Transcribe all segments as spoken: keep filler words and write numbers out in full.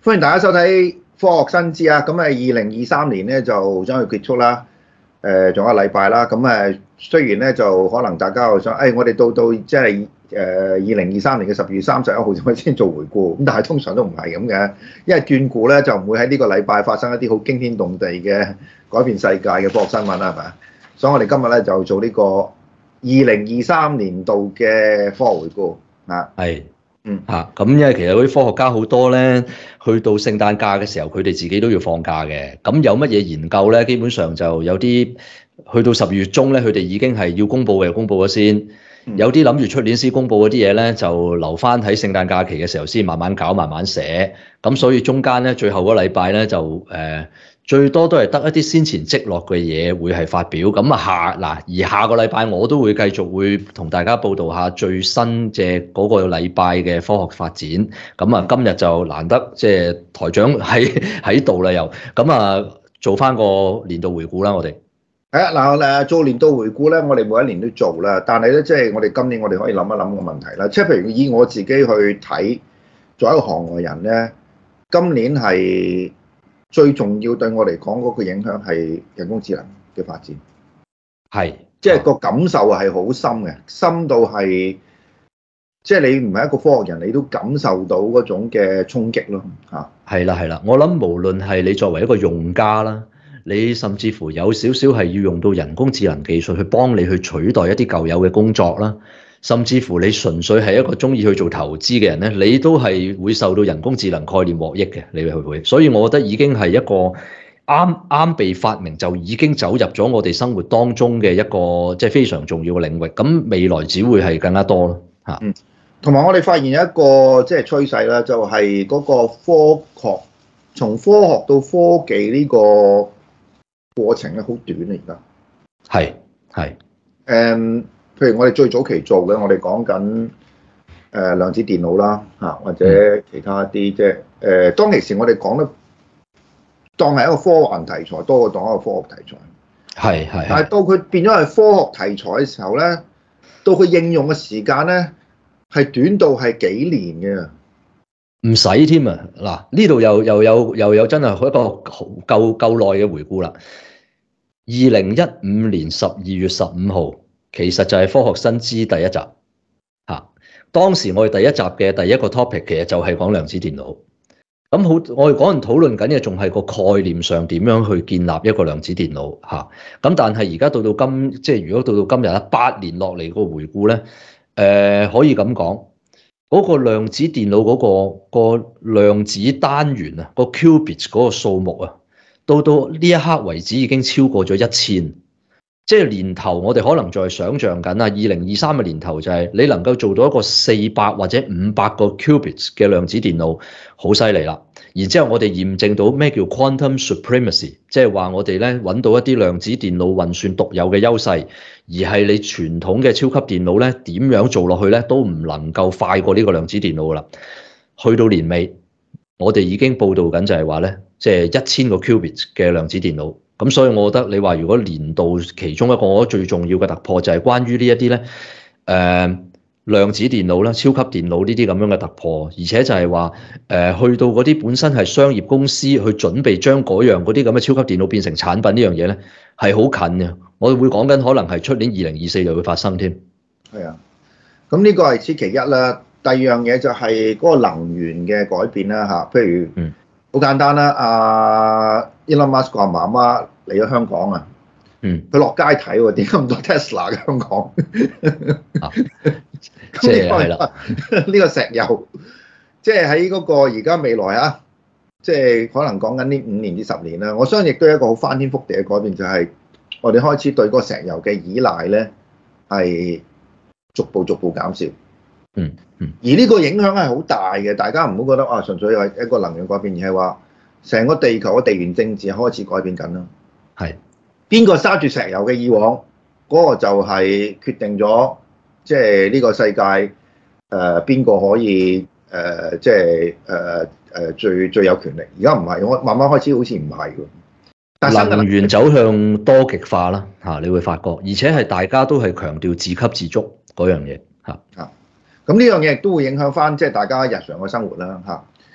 歡迎大家收睇科學新知啊！咁啊，二零二三年咧就將佢結束啦。誒，仲有一個禮拜啦。咁誒，雖然咧就可能大家又想，誒、哎，我哋到到即係誒二零二三年嘅十二月三十一號先先做回顧。咁但係通常都唔係咁嘅，因為斷估咧就唔會喺呢個禮拜發生一啲好驚天動地嘅改變世界嘅科學新聞啦，係咪？所以我哋今日咧就做呢個二零二三年度嘅科學回顧啊。 係。 嗯嚇，咁因為其實嗰啲科學家好多咧，去到聖誕假嘅時候，佢哋自己都要放假嘅。咁有乜嘢研究咧？基本上就有啲去到十二月中咧，佢哋已經係要公佈嘅，公佈咗先。有啲諗住出年先公佈嗰啲嘢咧，就留翻喺聖誕假期嘅時候先慢慢搞、慢慢寫。咁所以中間咧，最後嗰個禮拜咧就誒、呃、最多都係得一啲先前積落嘅嘢會係發表。咁啊下嗱，而下個禮拜我都會繼續會同大家報導下最新嘅嗰個禮拜嘅科學發展。咁啊今日就難得即係台長喺喺度啦，又咁啊做翻個年度回顧啦，我哋。 係啊，嗱誒做年度回顧咧，我哋每一年都做啦。但係咧，即係我哋今年我哋可以諗一諗個問題啦。即係譬如以我自己去睇，作為一個行外人咧，今年係最重要對我嚟講嗰個影響係人工智能嘅發展。 係， 即係個感受係好深嘅，深到係即係你唔係一個科學人，你都感受到嗰種嘅衝擊咯嚇。 係啦係啦，我諗無論係你作為一個用家啦。你甚至乎有少少係要用到人工智能技術去幫你去取代一啲舊有嘅工作啦，甚至乎你純粹係一個鍾意去做投資嘅人咧，你都係會受到人工智能概念獲益嘅，你會唔會？所以我覺得已經係一個啱啱被發明就已經走入咗我哋生活當中嘅一個即係非常重要嘅領域，咁未來只會係更加多咯嚇。 嗯，同埋我哋發現有一個即係趨勢啦，就係嗰個科學從科學到科技呢個過程咧好短啊！而家係係誒，譬如我哋最早期做嘅，我哋講緊誒量子電腦啦嚇，或者其他一啲即係誒當其時我哋講得當係一個科幻題材多過當一個科學題材。 係係。 但係到佢變咗係科學題材嘅時候咧，到佢應用嘅時間咧係短到係幾年嘅。 唔使添啊！嗱，呢度又又有又有真係一個夠夠耐嘅回顧啦。二零一五年十二月十五號，其實就係科學新知第一集嚇。當時我哋第一集嘅第一個 topic 其實就係講量子電腦。咁好，我哋嗰陣討論緊嘅仲係個概念上點樣去建立一個量子電腦嚇。咁但係而家到到今，即係如果到到今日啦，八年落嚟個回顧咧，誒、呃、可以咁講。嗰個量子電腦嗰、嗰個、嗰個量子單元啊，個 qubit 嗰個數目啊，到到呢一刻為止已經超過咗一千，即係年頭我哋可能在想像緊啊，二零二三嘅年頭就係你能夠做到一個四百或者五百個 qubit 嘅量子電腦，好犀利啦。然之後我哋驗證到咩叫 quantum supremacy，即係話我哋咧揾到一啲量子電腦運算獨有嘅優勢。而係你傳統嘅超級電腦咧，點樣做落去咧，都唔能夠快過呢個量子電腦噶啦。去到年尾，我哋已經報道緊就係話咧，即係一千個 qubit 嘅量子電腦。咁所以我覺得你話如果年度其中一個我覺得最重要嘅突破就係關於呢一啲咧，誒、呃、量子電腦啦、超級電腦呢啲咁樣嘅突破，而且就係話誒去到嗰啲本身係商業公司去準備將嗰樣嗰啲咁嘅超級電腦變成產品呢樣嘢咧，係好近嘅。我哋會講緊可能係出年二零二四就會發生添。 係啊，咁呢個係此其一啦。第二樣嘢就係嗰個能源嘅改變啦嚇。譬如，嗯，好簡單啦。阿 Elon Musk 個媽媽嚟咗香港啊，嗯，佢落街睇喎，點解咁多 Tesla 嘅香港？ 啊，即係係啦， 呢個石油，即係喺嗰個而家未來啊，即係可能講緊呢五年至十年啦。我相信亦都係一個好翻天覆地嘅改變，就係我哋開始對嗰個石油嘅依賴咧係逐步逐步減少。 嗯嗯。 而呢個影響係好大嘅，大家唔好覺得啊，純粹係一個能源改變，而係話成個地球嘅地緣政治開始改變緊啦。 係。 邊個揸住石油嘅以往，嗰個就係決定咗，即係呢個世界誒邊個可以誒即係誒誒最最有權力。而家唔係，我慢慢開始好似唔係喎。但係能源走向多極化啦嚇，你會發覺，而且係大家都係強調自給自足嗰樣嘢嚇。 啊，咁呢樣嘢亦都會影響翻即係大家日常嘅生活啦嚇。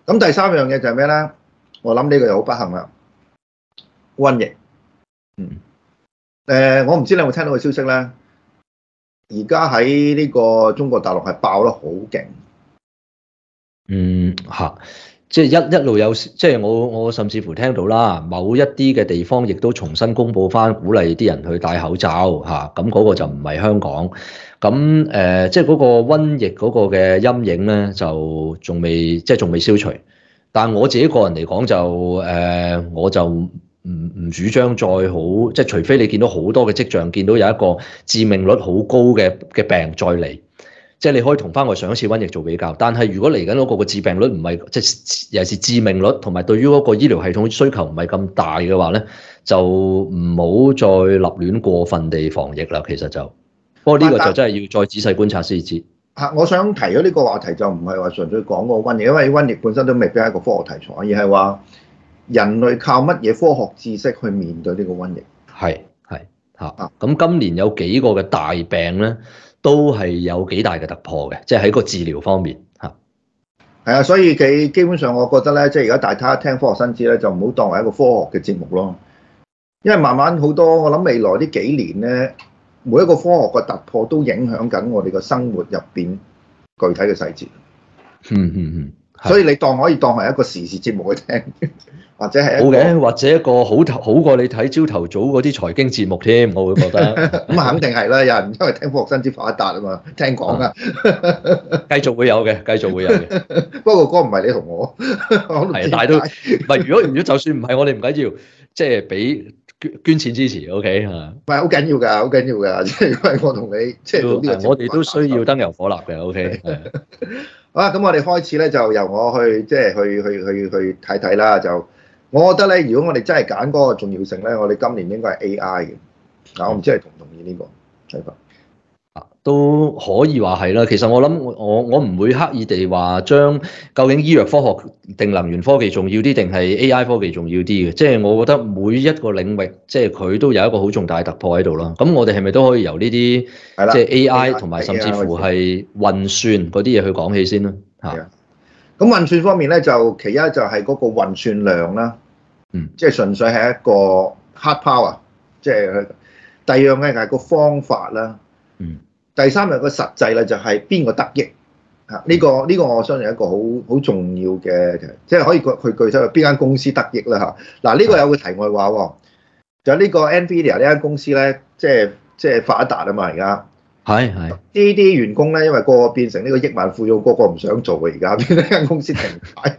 咁第三樣嘢就係咩咧？我諗呢個又好不幸啦，瘟疫。嗯。誒，我唔知你有冇聽到個消息咧？而家喺呢個中國大陸係爆得好勁。 嗯嚇，即係一一路有，即係我我甚至乎聽到啦，某一啲嘅地方亦都重新公佈翻，鼓勵啲人去戴口罩嚇，咁嗰個就唔係香港。咁誒，即係嗰個瘟疫嗰個嘅陰影咧，就仲未即係仲未消除。但我自己個人嚟講就誒，我就唔唔主張再好，即係除非你見到好多嘅跡象，見到有一個致命率好高嘅嘅病再嚟。即係你可以同翻我上一次瘟疫做比較，但係如果嚟緊嗰個個致病率唔係即係尤其是致命率同埋對於嗰個醫療系統需求唔係咁大嘅話咧，就唔好再立亂過分地防疫啦。其實就不過呢個就真係要再仔細觀察先知。 嚇，我想提咗呢個話題就唔係話純粹講個瘟疫，因為瘟疫本身都未必係一個科學題材，而係話人類靠乜嘢科學知識去面對呢個瘟疫。係係嚇，咁今年有幾個嘅大病咧？都係有幾大嘅突破嘅，即係喺個治療方面嚇。 係啊，所以佢基本上我覺得咧，即係而家大家聽科學新知咧，就唔好當為一個科學嘅節目咯。因為慢慢好多，我諗未來呢幾年咧，每一個科學嘅突破都影響緊我哋嘅生活入邊具體嘅細節。 嗯嗯嗯。 所以你當可以當係一個時事節目去聽。或者係好嘅，或者一個好頭好過你睇朝頭早嗰啲財經節目添，我會覺得。 咁啊，肯定係啦，有人因為聽科學新知發一達啊嘛，聽講啊。 繼續會有嘅，繼續會有嘅。 不過嗰個唔係你同我。 係，但係都唔係。如果如果就算唔係我哋唔緊要，即係俾捐捐錢支持 ，OK 嚇。 唔係好緊要㗎，好緊要㗎。即係因為我同你即係呢個。 我哋都需要燈油火蠟嘅 ，OK。 好啦，咁我哋開始咧，就由我去即係去去去去睇睇啦，就。我覺得咧，如果我哋真係揀嗰個重要性咧，我哋今年應該係 A I 嘅。嗱，我唔知你同唔同意呢個睇法？ 啊，都可以話係啦。其實我諗，我我唔會刻意地話將究竟醫藥科學定能源科技重要啲，定係 A I 科技重要啲嘅。即係我覺得每一個領域，即係佢都有一個好重大嘅突破喺度咯。咁我哋係咪都可以由呢啲即係 A I 同埋甚至乎係運算嗰啲嘢去講起先啦？嚇。 咁運算方面咧，就其一就係嗰個運算量啦。嗯，即係純粹係一個 hard power，即係第二樣咧係個方法啦。嗯，第三樣個實際咧就係邊個得益嚇？呢個呢個我相信係一個好好重要嘅，即係可以佢具體邊間公司得益啦嚇。嗱，呢個有個題外話喎，就呢個 Nvidia 呢間公司咧，即係即係發一達啊嘛而家。係係。呢啲員工咧，因為個個變成呢個億萬富翁，個個唔想做嘅而家，邊間公司停牌。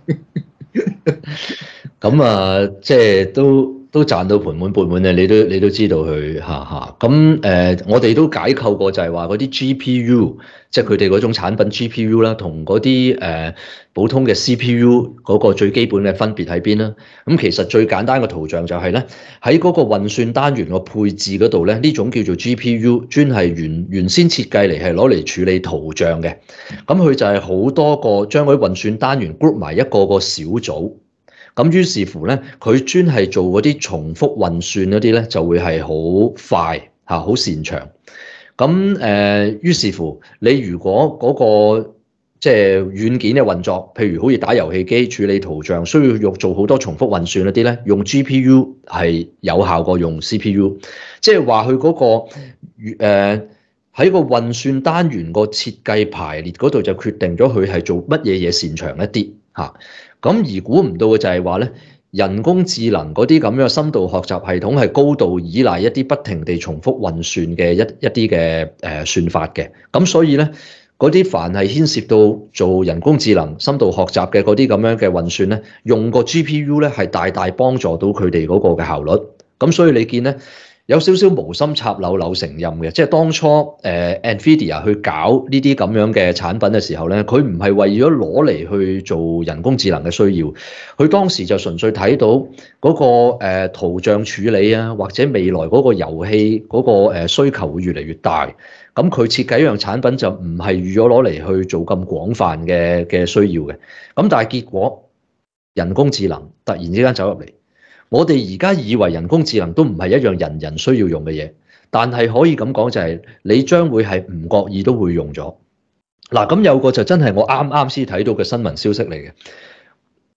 咁啊，即係都都賺到盆滿缽滿嘅，你都你都知道佢嚇嚇。咁誒，我哋都解構過，就係話嗰啲 G P U，即係佢哋嗰種產品 G P U 啦，同嗰啲誒普通嘅 C P U 嗰個最基本嘅分別喺邊啦。咁其實最簡單嘅圖像就係咧，喺嗰個運算單元個配置嗰度咧，呢種叫做 G P U，專係原原先設計嚟係攞嚟處理圖像嘅。咁佢就係好多個將嗰啲運算單元 group 埋一個個小組。咁於是乎咧，佢專係做嗰啲重複運算嗰啲咧，就會係好快嚇，好擅長。咁誒、呃，於是乎你如果嗰、那個即係軟件嘅運作，譬如好似打遊戲機處理圖像，需要用做好多重複運算嗰啲咧，用 G P U 係有效過用 C P U。即係話佢嗰個誒喺、呃、個運算單元個設計排列嗰度就決定咗佢係做乜嘢嘢擅長一啲嚇。咁而估唔到嘅就係話咧，人工智能嗰啲咁樣嘅深度學習系統係高度依賴一啲不停地重複運算嘅一一啲嘅誒算法嘅。咁所以咧，嗰啲凡係牽涉到做人工智能深度學習嘅嗰啲咁樣嘅運算咧，用個 G P U 咧係大大幫助到佢哋嗰個嘅效率。咁所以你見咧，有少少無心插柳柳成蔭嘅，即係當初誒、呃、Nvidia 去搞呢啲咁樣嘅產品嘅時候咧，佢唔係為咗攞嚟去做人工智能嘅需要，佢當時就純粹睇到嗰、那個誒、呃、圖像處理啊，或者未來嗰個遊戲嗰個誒需求會越嚟越大，咁佢設計一樣產品就唔係預咗攞嚟去做咁廣泛嘅嘅需要嘅，咁但係結果人工智能突然之間走入嚟。我哋而家以為人工智能都唔係一樣人人需要用嘅嘢，但係可以咁講就係你將會係唔覺意都會用咗。嗱，咁有個就真係我啱啱先睇到嘅新聞消息嚟嘅。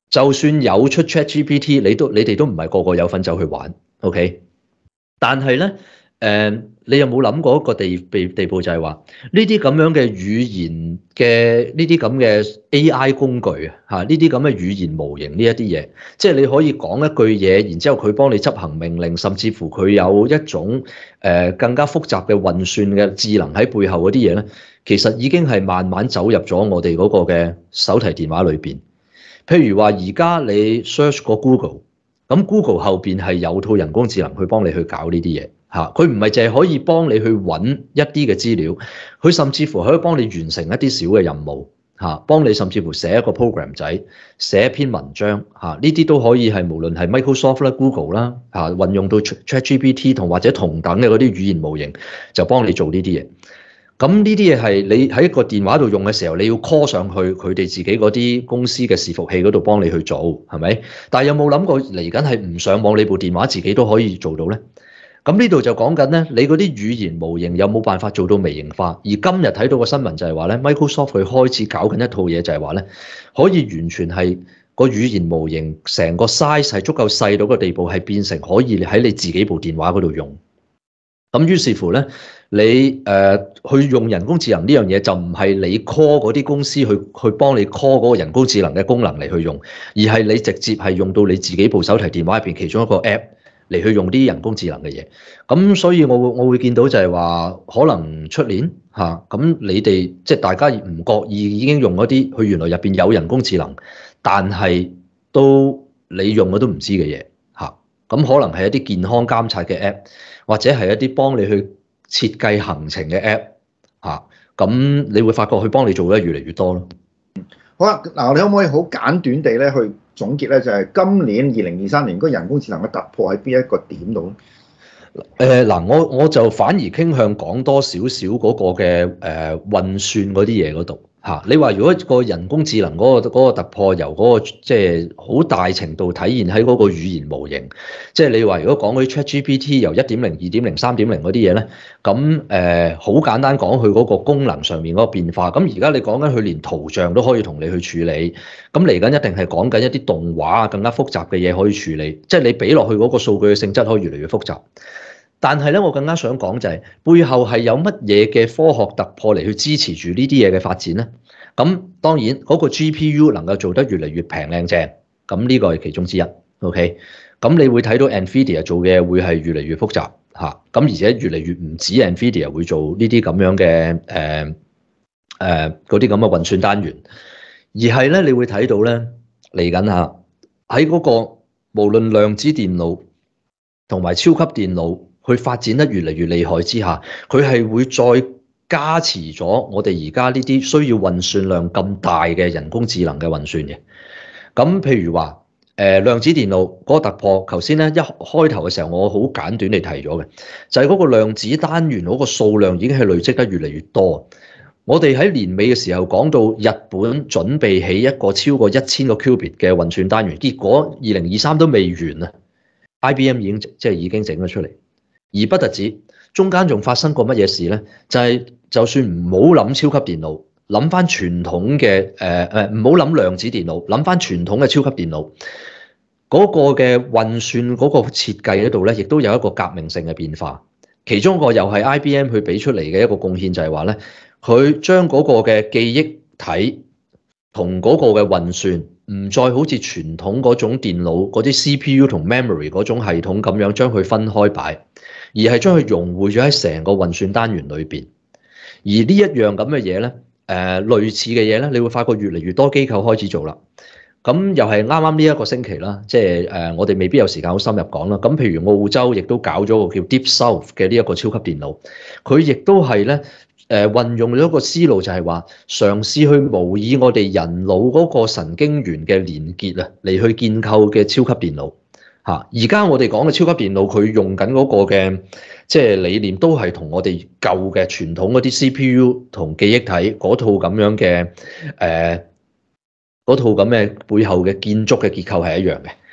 就算有出 ChatGPT，你都你哋都唔係個個有份走去玩 ，OK？但係咧，誒、呃，你有冇諗過一個地地地步就係話呢啲咁樣嘅語言嘅呢啲咁嘅 A I 工具啊，嚇呢啲咁嘅語言模型呢一啲嘢，即係你可以講一句嘢，然之後佢幫你執行命令，甚至乎佢有一種誒、呃、更加複雜嘅運算嘅智能喺背後嗰啲嘢咧，其實已經係慢慢走入咗我哋嗰個嘅手提電話裏邊。譬如話，而家你 search 個 Google，咁 Google 後邊係有套人工智能去幫你去搞呢啲嘢嚇，佢唔係淨係可以幫你去揾一啲嘅資料，佢甚至乎可以幫你完成一啲小嘅任務嚇，幫你甚至乎寫一個 program 仔，寫一篇文章嚇，呢啲都可以係無論係 Microsoft 啦、Google 啦嚇，運用到 ChatGPT 同或者同等嘅嗰啲語言模型，就幫你做呢啲嘢。咁呢啲嘢係你喺個電話度用嘅時候，你要 call 上去佢哋自己嗰啲公司嘅伺服器嗰度幫你去做，係咪？但係有冇諗過嚟緊係唔上網，你部電話自己都可以做到咧？咁呢度就講緊咧，你嗰啲語言模型有冇辦法做到微型化？而今日睇到個新聞就係話咧 ，Microsoft 佢開始搞緊一套嘢，就係話咧，可以完全係個語言模型成個 size 係足夠細到個地步，係變成可以喺你自己部電話嗰度用。咁於是乎咧，你誒、呃、去用人工智能呢樣嘢，就唔係你 call 嗰啲公司去去幫你 call 嗰個人工智能嘅功能嚟去用，而係你直接係用到你自己部手提電話入邊其中一個 app 嚟去用啲人工智能嘅嘢。咁所以我會我會見到就係話，可能出年嚇咁、啊、你哋即係大家唔覺意已經用嗰啲，佢原來入邊有人工智能，但係都你用嘅都唔知嘅嘢嚇。咁、啊、可能係一啲健康監察嘅 app。或者係一啲幫你去設計行程嘅 app 嚇，咁你會發覺佢幫你做得越嚟越多咯。 好啦，嗱，你可唔可以好簡短地咧去總結咧？就係今年二零二三年嗰人工智能嘅突破喺邊一個點度咧？ 誒嗱、呃，我我就反而傾向講多少少嗰個嘅誒、呃、運算嗰啲嘢嗰度嚇。你話如果個人工智能嗰、嗰個嗰個突破由嗰、嗰個即係好大程度體現喺嗰個語言模型，即係你話如果講嗰啲 ChatGPT 由一點零、二點零、三點零嗰啲嘢咧，咁誒好簡單講佢嗰個功能上面嗰個變化。咁而家你講緊佢連圖像都可以同你去處理，咁嚟緊一定係講緊一啲動畫啊更加複雜嘅嘢可以處理，即係你俾落去嗰個數據嘅性質可以越嚟越複雜。但係咧，我更加想講就係背後係有乜嘢嘅科學突破嚟去支持住呢啲嘢嘅發展咧？咁當然嗰個 G P U 能夠做得越嚟越平靚正，咁呢個係其中之一。OK，咁你會睇到 Nvidia 做嘅會係越嚟越複雜嚇，咁而且越嚟越唔止 Nvidia 會做呢啲咁樣嘅誒誒嗰啲咁嘅運算單元，而係咧你會睇到咧嚟緊嚇喺嗰個無論量子電腦同埋超級電腦。佢發展得越嚟越厲害之下，佢係會再加持咗我哋而家呢啲需要運算量咁大嘅人工智能嘅運算嘅。咁譬如話，誒、呃、量子電腦嗰個突破，頭先咧一開頭嘅時候，我好簡短地提咗嘅，就係、是、嗰個量子單元嗰個數量已經係累積得越嚟越多。我哋喺年尾嘅時候講到日本準備起一個超過一千個 qubit 嘅運算單元，結果二零二三都未完啊 ！I B M 已經即係已經整咗出嚟。而不特止，中間仲發生過乜嘢事咧？就係、是、就算唔好諗超級電腦，諗翻傳統嘅誒誒，唔好諗量子電腦，諗翻傳統嘅超級電腦嗰、那個嘅運算嗰個設計嗰度咧，亦都有一個革命性嘅變化。其中一個又係 I B M 去俾出嚟嘅一個貢獻就係話咧，佢將嗰個嘅記憶體同嗰個嘅運算唔再好似傳統嗰種電腦嗰啲 C P U 同 memory 嗰種系統咁樣將佢分開擺。而係將佢融匯咗喺成個運算單元裏邊，而呢一樣咁嘅嘢咧，誒、呃、類似嘅嘢咧，你會發覺越嚟越多機構開始做啦。咁又係啱啱呢一個星期啦，即係誒、呃、我哋未必有時間好深入講啦。咁譬如澳洲亦都搞咗個叫 Deep South 嘅呢一個超級電腦，佢亦都係咧誒運用咗個思路，就係話嘗試去模擬我哋人腦嗰個神經元嘅連結啊，嚟去建構嘅超級電腦。嚇！而家我哋講嘅超級電腦，佢用緊嗰個嘅即係理念，都係同我哋舊嘅傳統嗰啲 C P U 同記憶體嗰套咁樣嘅誒嗰套咁嘅背後嘅建築嘅結構係一樣嘅。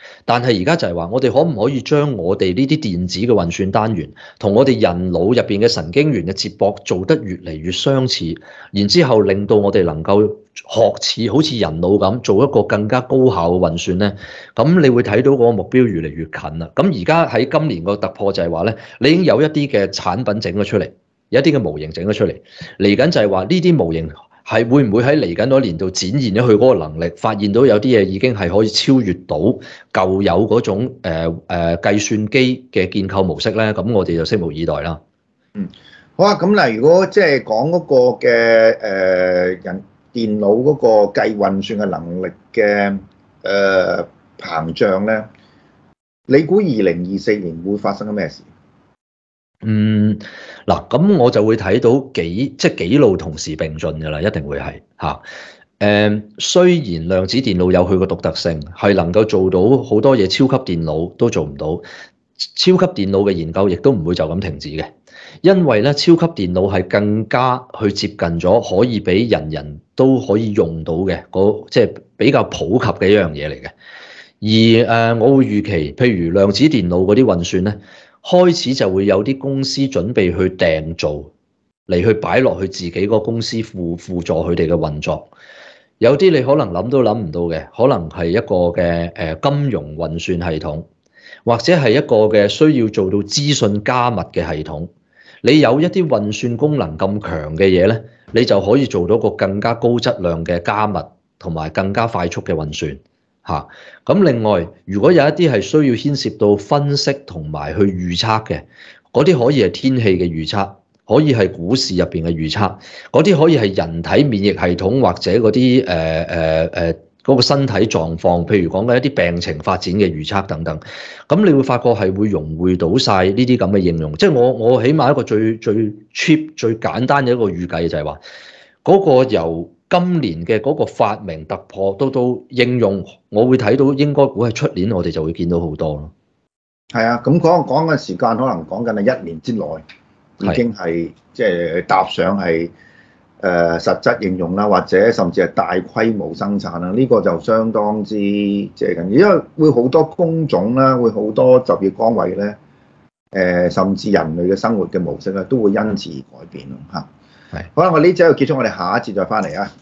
但係而家就係話，我哋可唔可以將我哋呢啲電子嘅運算單元同我哋人腦入邊嘅神經元嘅接駁做得越嚟越相似，然之後令到我哋能夠學似好似人腦咁做一個更加高效嘅運算咧？咁你會睇到嗰個目標越嚟越近啦。咁而家喺今年個突破就係話咧，你已經有一啲嘅產品整咗出嚟，有一啲嘅模型整咗出嚟，嚟緊就係話呢啲模型。係會唔會喺嚟緊嗰年度展現咗佢嗰個能力，發現到有啲嘢已經係可以超越到舊有嗰種誒誒、呃呃、計算機嘅建構模式咧？咁我哋就拭目以待啦。 嗯，好啊。咁嗱，如果即係講嗰個嘅誒、呃、人電腦嗰個計運算嘅能力嘅誒、呃、膨脹咧，你估二零二四年會發生咗咩事？嗯， 嗱，咁我就會睇到幾即係幾路同時並進㗎啦，一定會係嚇。誒，雖然量子電腦有佢個獨特性，係能夠做到好多嘢，超級電腦都做唔到。超級電腦嘅研究亦都唔會就咁停止嘅，因為咧，超級電腦係更加去接近咗可以俾人人都可以用到嘅嗰即係比較普及嘅一樣嘢嚟嘅。而誒，我會預期，譬如量子電腦嗰啲運算咧。開始就會有啲公司準備去訂造嚟去擺落去自己個公司輔輔助佢哋嘅運作。有啲你可能諗都諗唔到嘅，可能係一個嘅誒金融運算系統，或者係一個嘅需要做到資訊加密嘅系統。你有一啲運算功能咁強嘅嘢咧，你就可以做到個更加高質量嘅加密同埋更加快速嘅運算。嚇，咁另外，如果有一啲係需要牽涉到分析同埋去預測嘅，嗰啲可以係天氣嘅預測，可以係股市入邊嘅預測，嗰啲可以係人體免疫系統或者嗰啲誒誒誒嗰個身體狀況，譬如講緊一啲病情發展嘅預測等等。咁你會發覺係會融匯到晒呢啲咁嘅應用。即係我我起碼一個最最 cheap 最簡單嘅一個預計就係話，嗰個由今年嘅嗰個發明突破到到應用，我會睇到應該估係出年，我哋就會見到好多咯。 係啊，咁講講嘅時間可能講緊係一年之內已經係即係踏上係誒實質應用啦，或者甚至係大規模生產啦。呢個就相當之即係緊要，因為會好多工種啦，會好多就業崗位咧，誒甚至人類嘅生活嘅模式咧，都會因此而改變咯嚇。係，好啦，我呢節就結束，我哋下一節再翻嚟啊。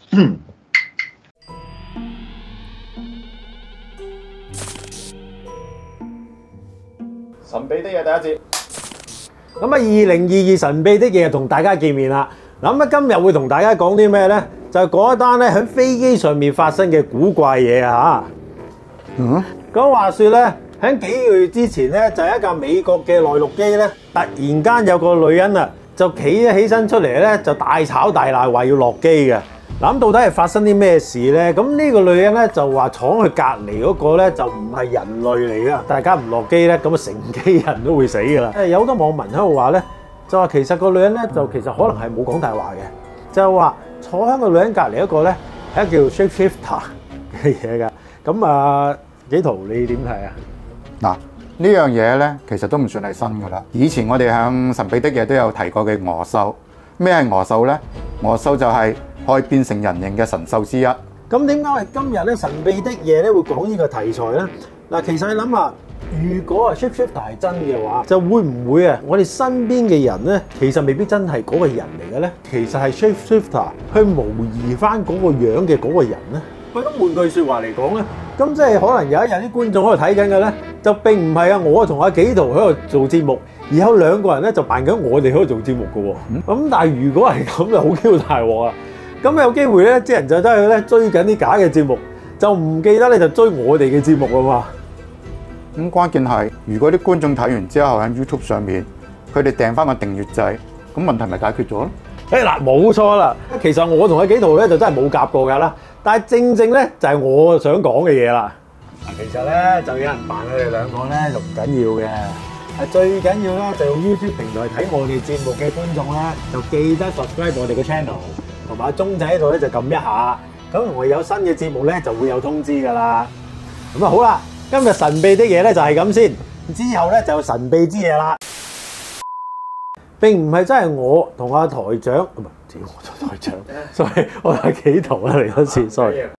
神秘的嘢第一節，咁啊，二零二二神秘的嘢同大家見面啦。嗱，咁啊，今日會同大家講啲咩咧？就係講一單咧喺飛機上面發生嘅古怪嘢啊嚇。嗯。咁話説咧，喺幾個月之前咧，就係一架美國嘅內陸機咧，突然間有個女人啊，就企咗起身出嚟咧，就大吵大鬧話要落機嘅。嗱，咁到底係發生啲咩事咧？咁呢個女人咧就話闖去隔離嗰個咧就唔係人類嚟噶，大家唔落機咧，咁啊成機人都會死噶啦。誒，有好多網民喺度話咧，就話其實個女人咧就其實可能係冇講大話嘅，就係話坐喺個女人隔離一個咧係一個叫 shapeshifter 嘅嘢噶。咁啊，紀陶你點睇啊？ 嗱。呢樣嘢咧，其實都唔算係新噶啦。以前我哋喺神秘的嘢都有提過嘅鵝獸。咩係鵝獸咧？鵝獸就係可以變成人形嘅神獸之一。咁點解係今日咧神秘的嘢咧會講呢個題材咧？嗱，其實你諗下，如果啊 shapeshifter 係真嘅話，就會唔會啊我哋身邊嘅人咧，其實未必真係嗰個人嚟嘅咧？其實係 shapeshifter 去模擬翻嗰個樣嘅嗰個人咧？喂，咁換句説話嚟講咧，咁即係可能有一日啲觀眾喺度睇緊嘅咧，就並唔係啊我同阿紀陶喺度做節目，而有兩個人咧就扮緊我哋喺度做節目嘅喎。咁、嗯、但係如果係咁就好 Q 大鑊啊！咁有機會咧，啲人就真係咧追緊啲假嘅節目，就唔記得咧就追我哋嘅節目啊嘛。咁、嗯、關鍵係，如果啲觀眾睇完之後喺 YouTube 上面，佢哋訂翻個訂閱掣，咁問題咪解決咗咯？誒嗱，冇錯啦。其實我同阿紀陶咧就真係冇夾過㗎啦。但係正正咧就係我想講嘅嘢啦。嗱，其實咧就有人扮佢哋兩個咧就唔緊要嘅。係最緊要咧就用 YouTube 平台睇我哋節目嘅觀眾咧，就記得 subscribe 我哋嘅 channel， 同埋鐘仔喺度咧就撳一下。咁我有新嘅節目咧就會有通知㗎啦。咁啊好啦，今日神秘的嘢咧就係咁先，之後咧就有神秘之嘢啦。並唔係真係我同阿台長，唔係，我台長，sorry，我係紀陶啦嚟嗰次 ，sorry。